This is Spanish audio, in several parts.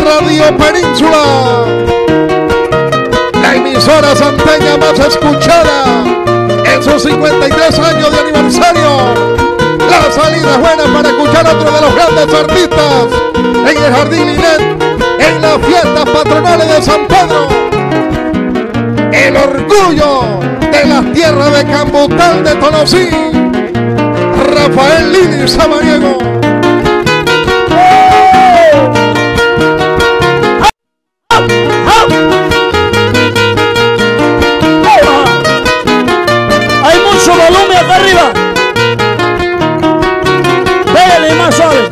Radio Península, la emisora santeña más escuchada en sus 53 años de aniversario. La salida es buena para escuchar a otro de los grandes artistas en el Jardín Linet, en las fiestas patronales de San Pedro. El orgullo de las tierras de Cambutal de Tonosí, Rafael Lili Samaniego. Hay mucho volumen acá arriba. Pégale más suave.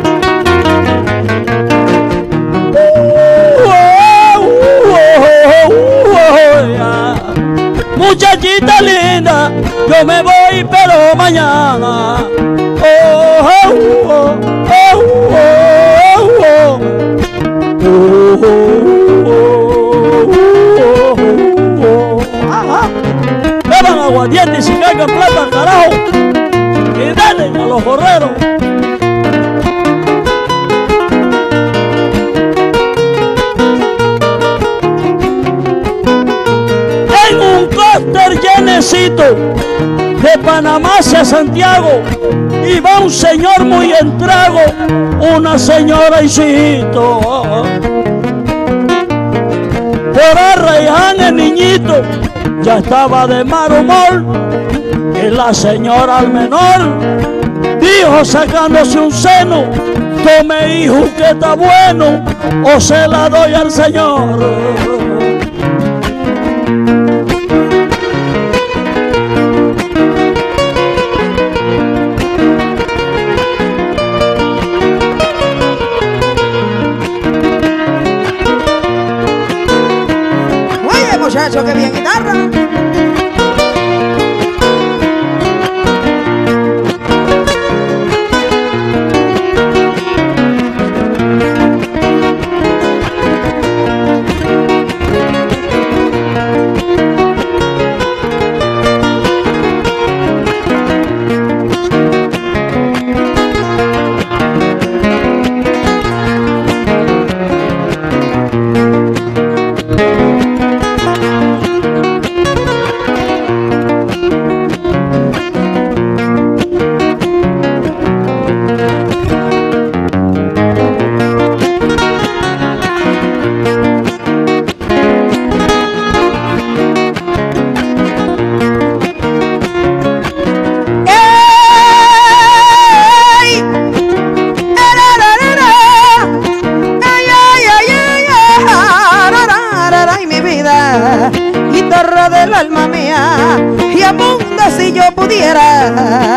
Muchachita linda, yo me voy pero mañana. Beban aguardiente y si cargan plata, carajo. Y denle a los borreros. En un cóster llenecito de Panamá hacia Santiago iba un señor muy en trago, una señora y su hijito. Por Arraiján el niñito ya estaba de mal humor, y la señora al menor dijo sacándose un seno: tome hijo que está bueno, o se la doy al señor. Oye, muchacho, que bien guitarra. Guitarra del alma mía, y abunda si yo pudiera.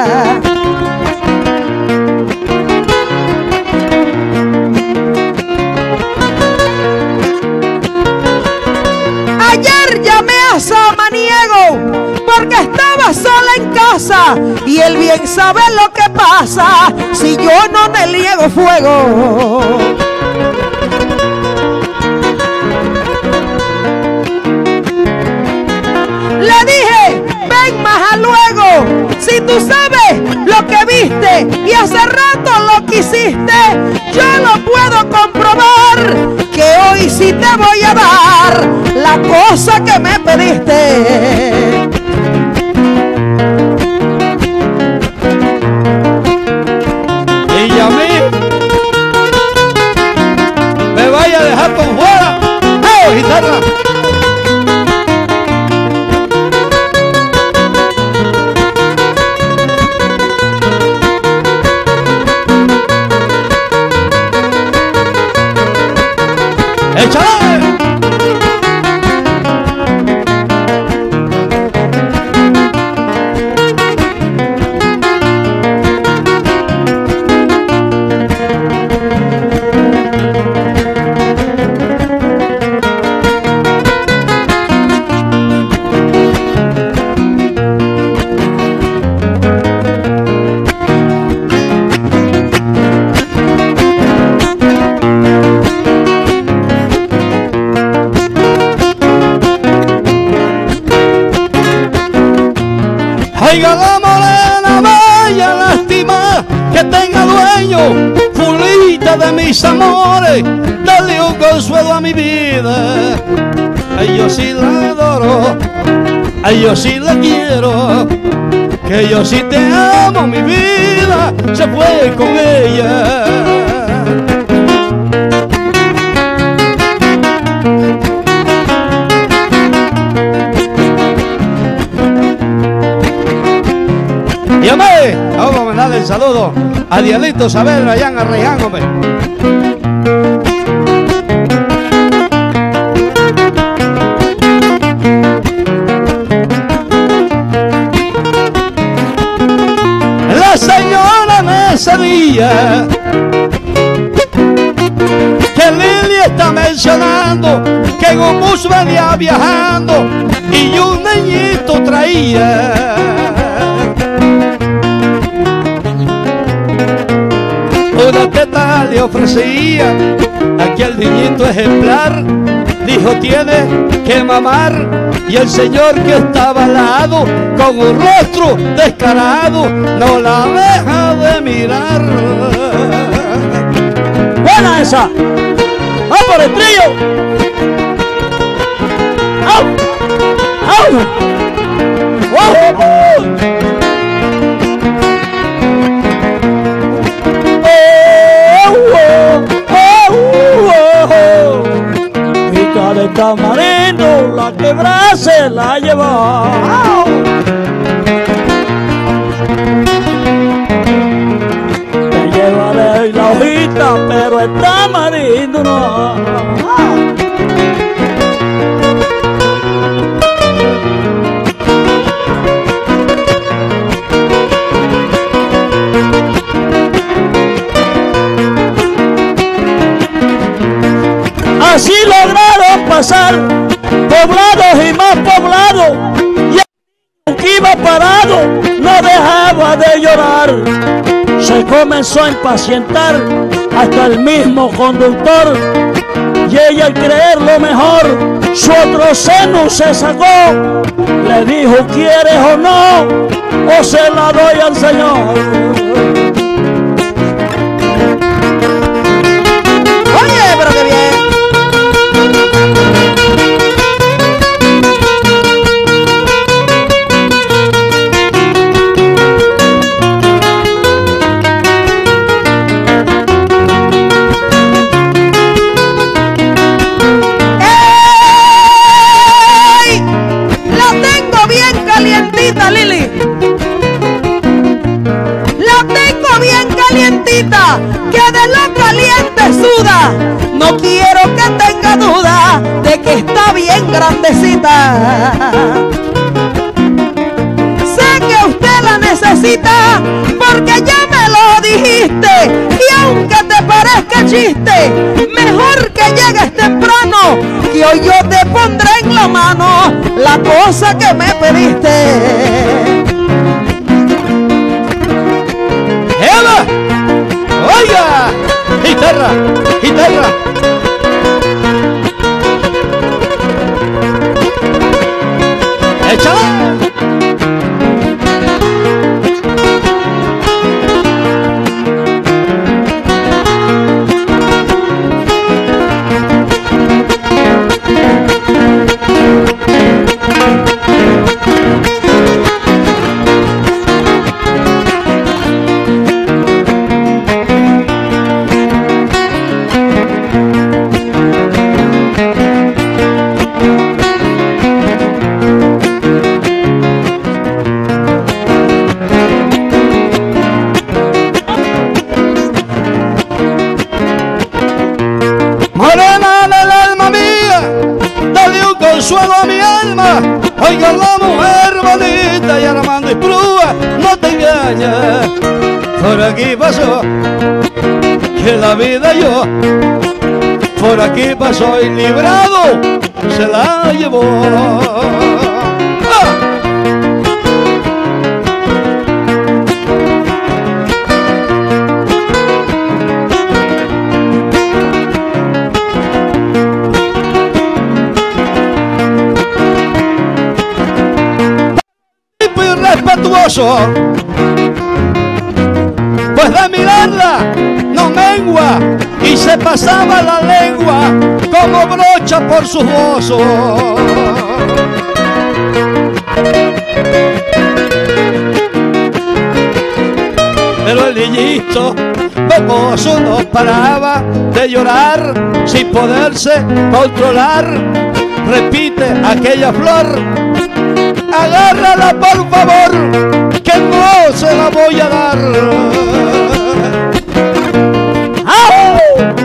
Ayer llamé a Samaniego porque estaba sola en casa, y él bien sabe lo que pasa si yo no le niego fuego. Le dije, ven más luego, si tú sabes lo que viste y hace rato lo que hiciste, yo lo puedo comprobar, que hoy sí te voy a dar la cosa que me pediste. Y a mí me vaya a dejar por fuera. ¡Oh, guitarra! ¡Échale! Oiga la morena, vaya lástima que tenga dueño, Julita de mis amores, dale un consuelo a mi vida. Ay, yo sí la adoro, ay, yo sí la quiero, que yo sí te amo, mi vida se fue con ella. Y hombre, vamos a mandarle el saludo a Dielito Saavedra allá en Arraiján, hombre. La señora me sabía que Lili está mencionando que en un bus venía viajando y un niñito traía. Una teta le ofrecía, aquel niñito ejemplar dijo tiene que mamar, y el señor que estaba al lado con un rostro descarado no la deja de mirar. ¡Buena esa! ¡Vamos por el trío! ¡Au! ¡Au! ¡Wow! De tamarindo la quebrada se la llevó. Te llevaré la hojita, pero el tamarindo no. Así lograron pasar poblados y más poblados, y el que iba parado no dejaba de llorar. Se comenzó a impacientar hasta el mismo conductor, y ella, al creer lo mejor, su otro seno se sacó. Le dijo: ¿quieres o no? O se la doy al Señor. Oye, pero qué bien. Lili, la tengo bien calientita, que de lo caliente suda. No quiero que tenga duda de que está bien grandecita. Sé que usted la necesita porque ya me lo dijiste, y aunque te parezca chiste, mejor que llegues temprano, que hoy yo te pondré en la mano la cosa que me pediste. ¡Eva! ¡Oiga! ¡Guitarra! ¡Guitarra! ¡Échala! Consuelo a mi alma, oiga la mujer bonita y Armando y Prúa, no te engañas. Por aquí pasó, que la vida yo, por aquí pasó y librado se la llevó. Respetuoso, pues de mirarla no mengua y se pasaba la lengua como brocha por sus bozos. Pero el niñito mocoso no paraba de llorar sin poderse controlar. Repite aquella flor, agárrala por favor, que no se la voy a dar. ¡Au!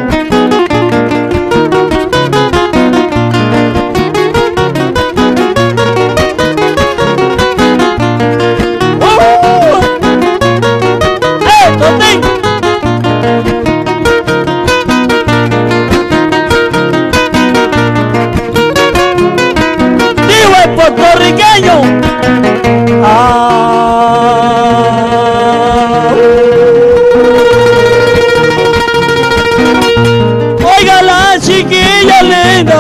Puertorriqueño. Oiga la chiquilla linda,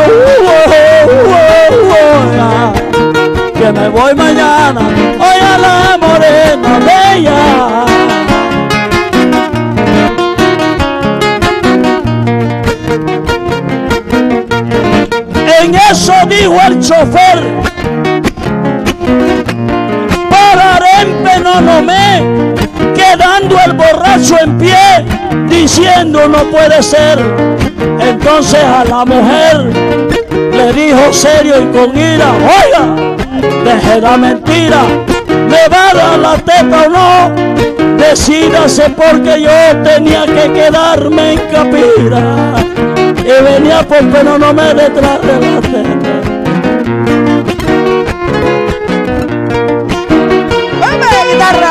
que me voy mañana. Oiga la morena bella. En eso dijo el chofer: pararé en Penonomé, quedando el borracho en pie, diciendo no puede ser. Entonces a la mujer le dijo serio y con ira: oiga, deje la mentira, ¿me va a dar la teta o no? Decídase, porque yo tenía que quedarme en Capira y venía por Penonomé detrás de la teta. Guitarra.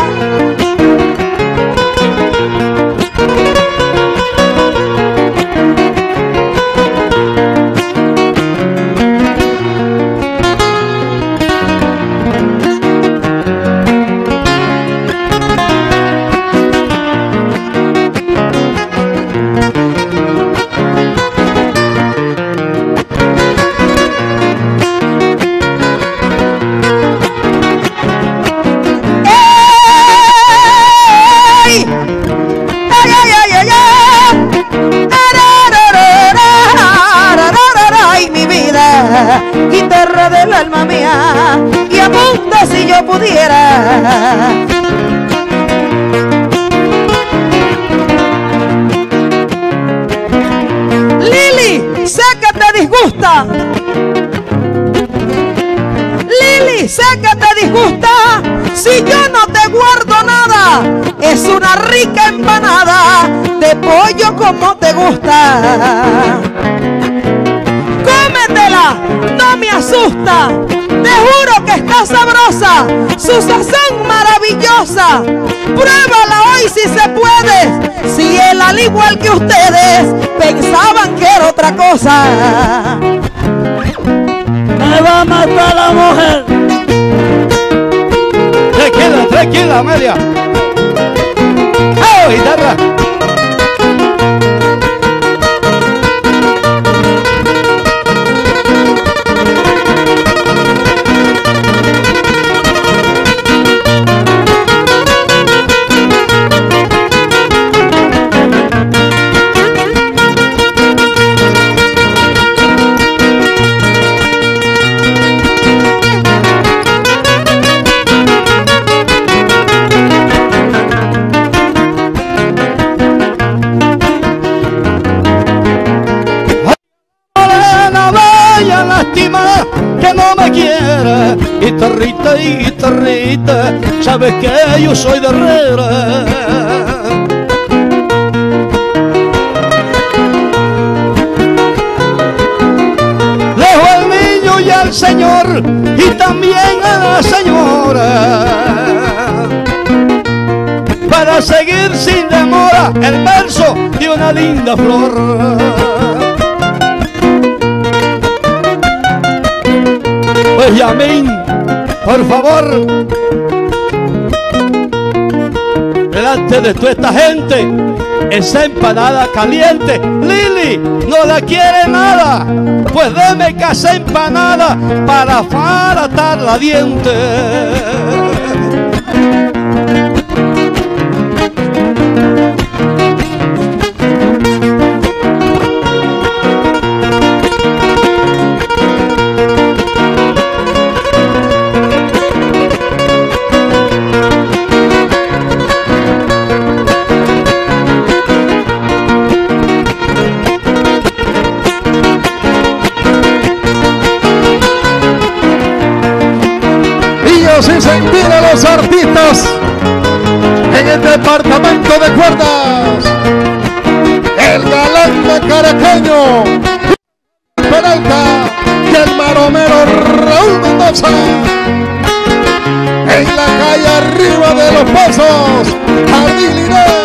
Guitarra del alma mía, y abunda si yo pudiera. Lili, sé que te disgusta. Lili, sé que te disgusta si yo no te guardo nada. Es una rica empanada de pollo como te gusta. Cómetela, no me asusta. Te juro que está sabrosa, su sazón maravillosa. Pruébala hoy si se puede. Si él, al igual que ustedes, pensaban que era otra cosa. Me va a matar la mujer. Tranquila, tranquila, Amelia. ¡Oh, guitarra! Que no me quiere, guitarrita y guitarrita, sabes que yo soy de Herrera. Dejo al niño y al señor y también a la señora, para seguir sin demora el verso de una linda flor. Pues Yamín, por favor, delante de toda esta gente, esa empanada caliente, Lili no la quiere nada, pues deme que esa empanada para faratar la diente. así sentir a los artistas en el departamento de cuerdas. El galán macaraqueño Peralta y el maromero Raúl Mendoza. En la calle arriba de Los Pozos, Jardín Linares.